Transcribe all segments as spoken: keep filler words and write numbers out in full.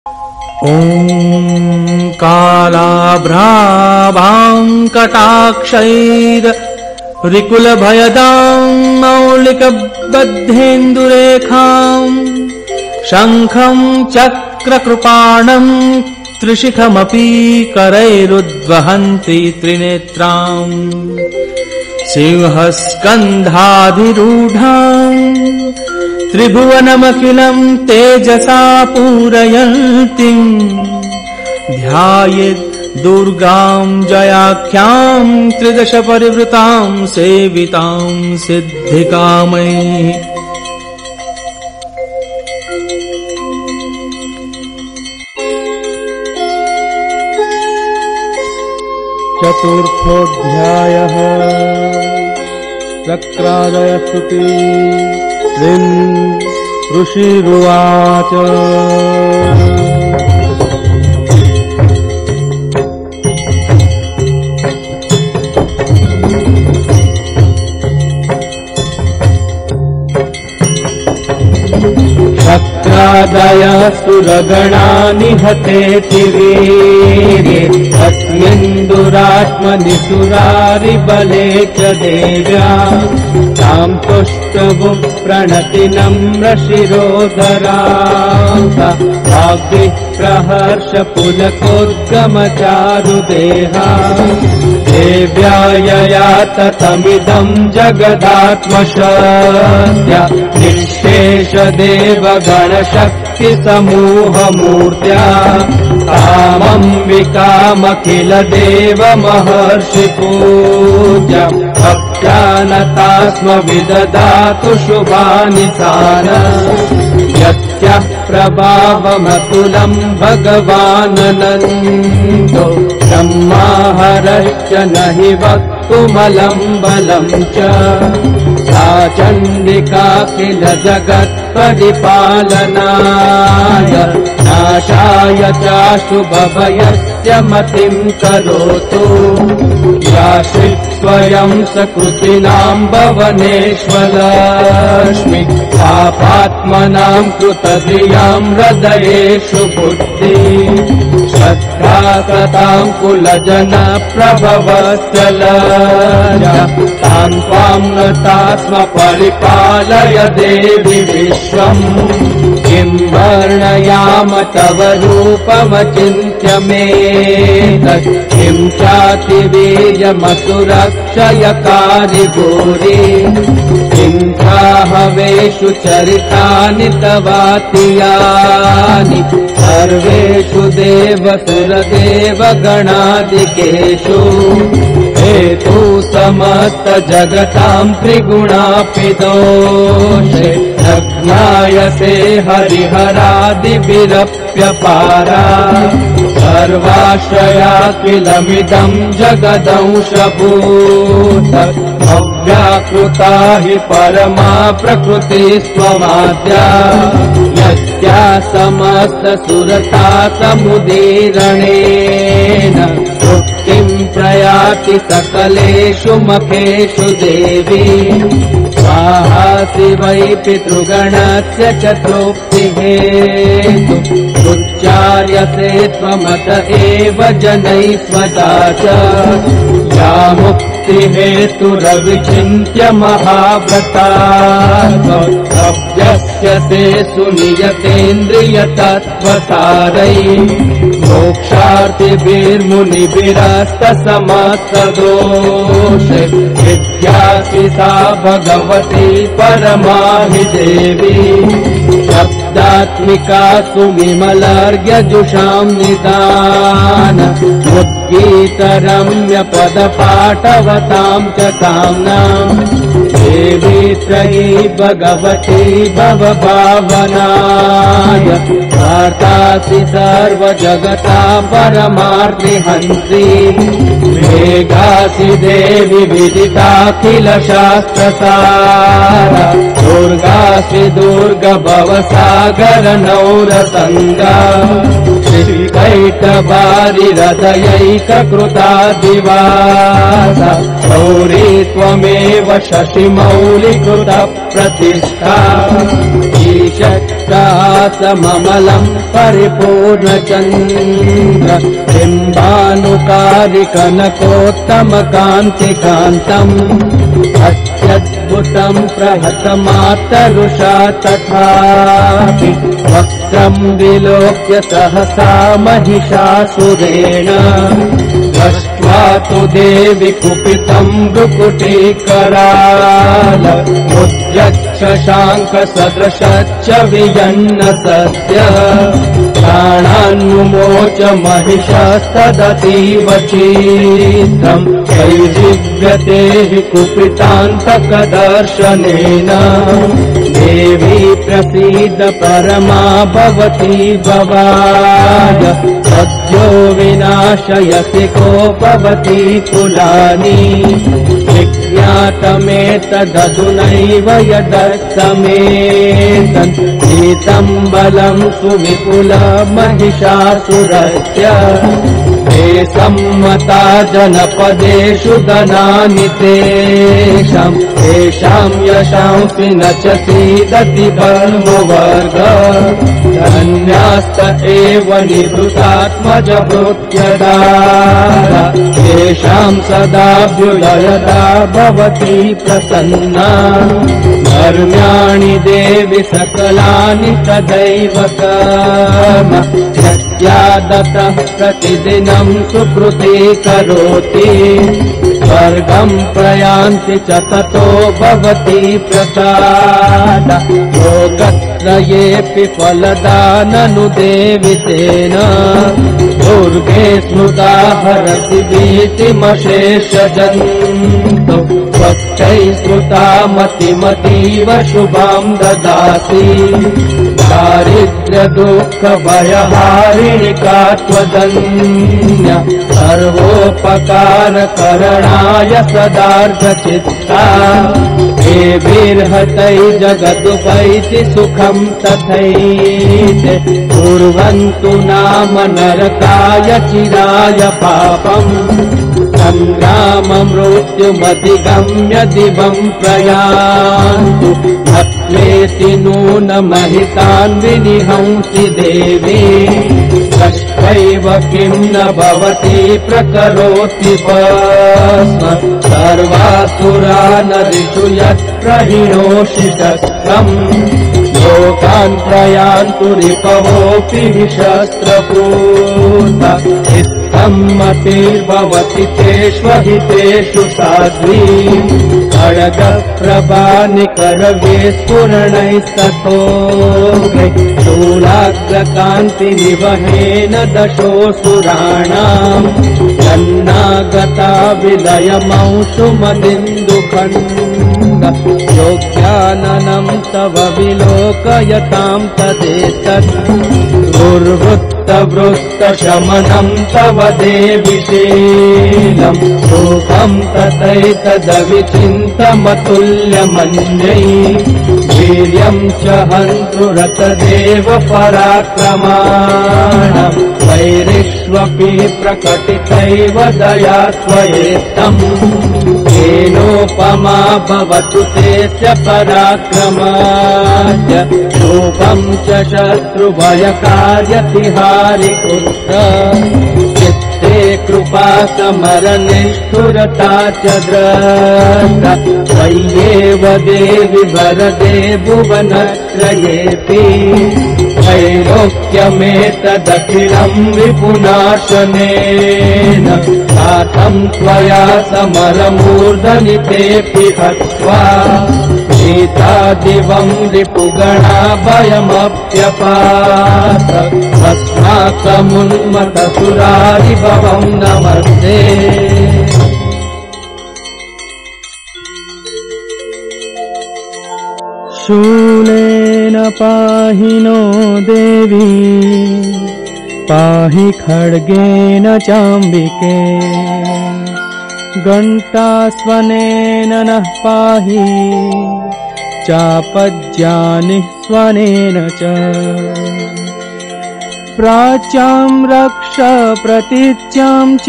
ॐ कालाभ्राभां कटाक्षैर रिकुलभयदां मौलिकबद्धेन्दुरेखां शङ्खं चक्रकृपाणं त्रिशिखमपि करैरुद्वहन्ति त्रिनेत्रां सिंहस्कन्धाधिरूढां त्रिभुवनमखिलं तेजसा पूरयन्तीं ध्यायेत् दुर्गां जयाख्यां त्रिदश परिवृतां सेवितां सिद्धिकामैः। चतुर्थोऽध्यायः। चक्रादयस्तुति। ऋषिरुवाच शक्रादयः सुरगणा निहतेति वीरे तस्मिन्दुरात्मनि सुरारिबले च देव्या तां तुष्टवु प्रणति नम्र शिरोधरान्ता वाग्विप्रहर्ष पुलकोद्गमचारुदेहा देव्या यया ततमिदं जगदात्मशक्त्या निःशेष देवगणशक्ति समूहमूर्त्या तामम्बिकामखिल देव महर्षि पूज्य भक्त्यानता स्म विददातु शुभानि सान यस्याः प्रभावमतुलं भगवाननन्दो ब्रह्माहरश्च न हि वक्तुमलं बलं च सा चण्डिका किल जगत्परिपालनाय नाशाय चाशुभभयस्य मतिं करोतु या स्वयं सकृतिनां भवनेष्वलक्ष्मी पापात्मनां कृतधियां हृदयेषु बुद्धि श्रद्धा सतां कुलजन प्रभवस्य लज्जा तां त्वां नता स्म परिपालय देवि विश्वम् किं वर्णयाम तव रूपमचिन्त्य मेतत् किं चातिवीर्यमसुरक्षयकारि भूरि किं चाहवेषु चरितानि तवातियानि सर्वेषु देवसुरदेवगणादिकेषु हेतु समस्त जगतां त्रिगुणापि दोषे ज्ञायसे हरिहरादिभिरप्यपारा सर्वाश्रया किलमिदं जगदंशभूत अव्याकृता हि परमा प्रकृतिस्त्वमाद्या यस्या समस्त सुरता समुदीरणेन तृप्तिं प्रयाति सकलेषु मखेषु देवी स्वाहासि वै पितृगणस्य च तृप्तिहेतु उच्चार्यसे त्वमत एव जनैः स्वदा च या मुक्तिहेतुरविचिन्त्य महाव्रता अभ्यस्य से सुनियतेन्द्रियतत्त्वसारैः मोक्षार्थिभिर्मुनिभिरस्तसमस्तदोषे विद्यासि सा भगवती परमा हि देवी शब्दात्मिका सुविमलर्घ्यजुषां निदान उद्गीतरम्य पदपाठवतां च ताम्नाम् देवी त्रयी भगवती भवभावनाय वार्तासि सर्वजगता परमार्थिहन्त्री मेघासि देवी विदिताखिल शास्त्रसारा दुर्गासि दुर्ग भवसागर नौरसङ्गा श्रीकैटभ वारिहृदयैककृता दिवासा गौरी त्वमेव शशिमौलिकृत प्रतिष्ठा ईशक्रासममलं परिपूर्णचन्द्र बिम्बानुकारि कनकोत्तमकान्तिकान्तम् अत्यद्भुतं प्रहतमातरुषा तथापि वक्त्रं विलोक्य सहसा महिषासुरेण दृष्ट्वा तु देवि कुपितं भ्रुकुटीकराल उद्यच्छशाङ्क सदृशच्च वियन्न सद्य प्राणान्मुमोच महिषस्तदतीव चीत्रम् कैर्जिव्यते हि कुपितान्तकदर्शनेन देवी प्रसीद परमा भवती भवाय सद्यो विनाशयति कोपवती कुलानि विज्ञातमेतदधुनैव यदस्तमेतन् एतं बलं सुविपुलमहिषासुरस्य ते सम्मता जनपदेषु धनानि तेषाम् तेषां यशांसि न च सीदति बन्धुवर्ग धन्यास्त एव निभृतात्मजभृत्यदारा तेषां सदाभ्युदयदा भवति प्रसन्ना धर्म्याणि देवि सकलानि तदैव कर्म यद्यादतः प्रतिदिनं सुकृती करोति स्वर्गं प्रयान्ति च ततो भवति प्रसाद लोकत्रयेऽपि फलदाननु देवि तेन दुर्गे स्मृता हरति भीतिमशेषजन्तु स्वच्छै स्मृता मतिमतीव शुभां ददासि दारिद्र्य दुःख भयहारिणिका त्वदन्य सर्वोपकार करणाय सदार्धचित्ता देवीर्हतै जगदुपैति सुखं तथैते कुर्वन्तु नाम नरकाय चिराय पापम् संग्राममृत्युमधिगम्य दिवं प्रयान्तु भक्मेति नूनमहितान् विनिहंसि देवी कष्टैव किं न भवति प्रकरोति भस्म सर्वासुरा नरिषु यत्प्रहिणोषि शस्त्रम् लोकान् प्रयान्तु रिपवोऽपि शस्त्रपूता सम्मतिर्भवति तेष्वहितेषु साध्वी खड्गप्रभानिकरवे स्फुरणैस्ततो शूलाग्रकान्तिनिवहेन दशोऽसुराणाम् जन्नागता विलयमंशुमनिन्दुखण्ड योग्याननं तव विलोकयतां तदेतत् दुर्वृत्तवृत्तशमनं तव देवि शीलम् रूपं तथैतदविचिन्तमतुल्यमन्यै वीर्यं च हन्तुरतदेव पराक्रमाणम् वैरिष्वपि प्रकटितैव दया त्वयेत्तम् येनोपमा भवतु तेस्य पराक्रमाय रूपं च शत्रुभयकार्यतिहारि पुत्र चित्ते कृपा समरनिष्ठुरता च द्रष्टा त्वय्येव देवि वरदे भुवनत्रयेऽपि त्रैलोक्यमेतदखिलं विपुनाशनेन सातं त्वया समरमूर्धनितेऽपि हत्वा सीतादिवं रिपुगणाभयमप्यपात अस्माकमुन्मतसुरारिभवं नमस्ते। शूलेन पाहि नो देवी पाहि खड्गेन चाम्बिके घण्टास्वनेन नः पाहि चापज्यानिः स्वनेन च प्राच्यां रक्ष प्रतीच्यां च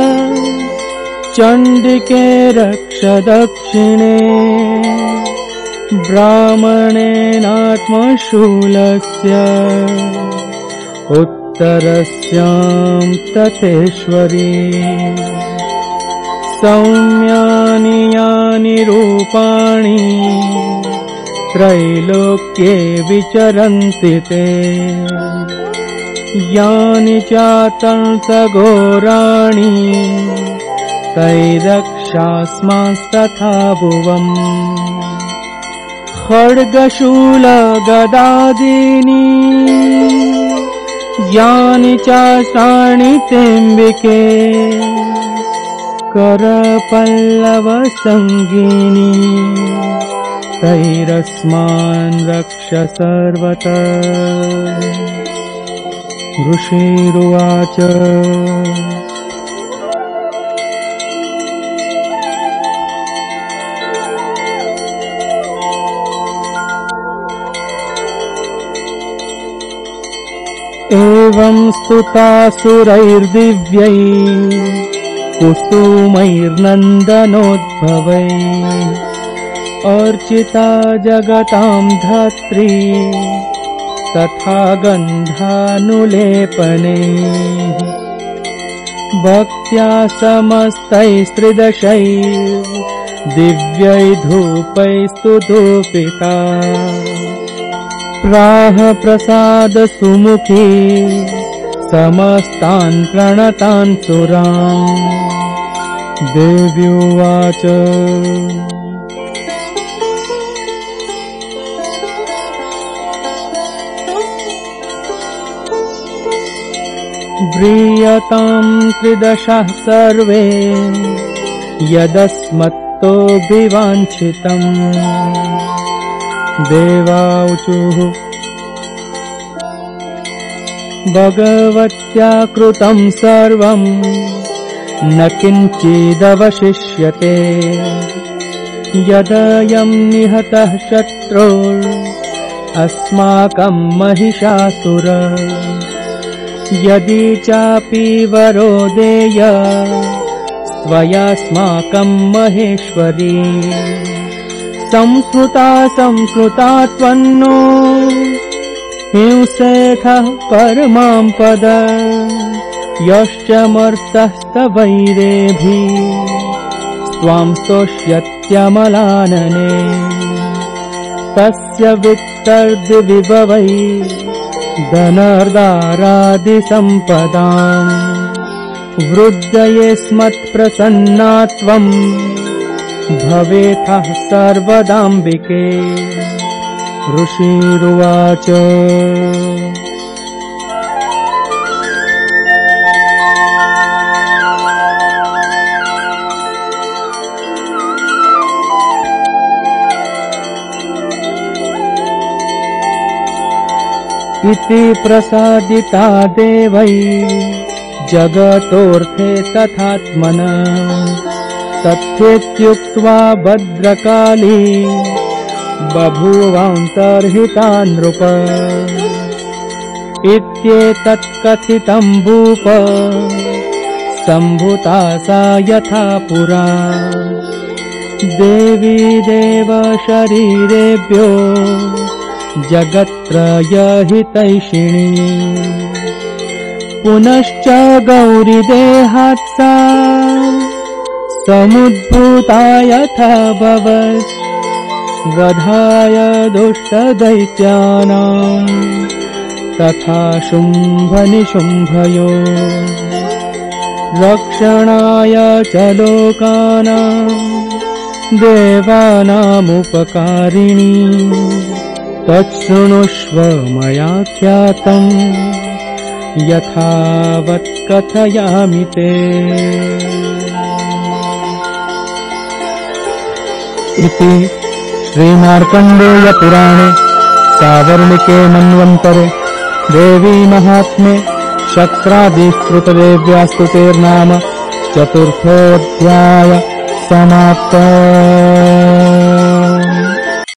चण्डिके रक्ष दक्षिणे ब्राह्मणेनात्मशूलस्य उत्तरस्यां तथेश्वरी सौम्यानि यानि रूपाणि त्रैलोक्ये विचरन्ति ते यानि चातंसघोराणि तैरक्षास्मांस्तथा भुवम् खड्गशूलगदादीनि यानि चास्त्राणि तेऽम्बिके करपल्लवसङ्गीनि तैरस्मान् रक्ष सर्वतः। ऋषिरुवाच एवं स्तुतासुरैर्दिव्यैः कुसुमैर्नन्दनोद्भवैः अर्चिता जगतां धात्री तथा गन्धानुलेपनैः भक्त्या समस्तैस्त्रिदशैः दिव्यैः धूपैस्तु धूपिता प्राह प्रसाद सुमुखी समस्तान् प्रणतान् सुरान्। देव्युवाच व्रीयतां त्रिदशः सर्वे यदस्मत्तोऽभिवाञ्छितम् देवाऊचुः भगवत्या कृतं सर्वं न किञ्चिदवशिष्यते यदयं निहतः शत्रुर्अस्माकं महिषासुर यदि चापि वरो देय स्वयास्माकं महेश्वरी संस्मृता संस्मृता त्वन्नो हिंसेथः परमां पद यश्च मर्तस्तवैरेभिः स्वां स्तोष्यत्यमलानने तस्य वित्तर्दिविभवै धनार्दारादिसम्पदाम् वृद्धये स्मत्प्रसन्ना त्वम् भवेथः सर्वदाम्बिके। ऋषिरुवाच इति प्रसादिता देवै जगतोऽर्थे तथात्मना तथेत्युक्त्वा भद्रकाली बभूवान्तर्हिता नृप इत्येतत् कथितं भूप सम्भुता सा यथा पुरा देवी देवशरीरेभ्यो जगत्त्रयहितैषिणी पुनश्च गौरीदेहात् सा समुद्भूता यथा भवत् वधाय दुष्टदैत्यानां तथा शुम्भनिशुम्भयो रक्षणाय च लोकानां देवानामुपकारिणी तच्छृणुष्व मया ख्यातं यथावत् कथयामि ते। इति श्रीमार्कण्डेय पुराणे सावर्णिके मन्वन्तरे देवी महात्म्ये शक्रादिस्तुतदेव्यास्तुतेर्नाम चतुर्थोऽध्याय समाप्तः।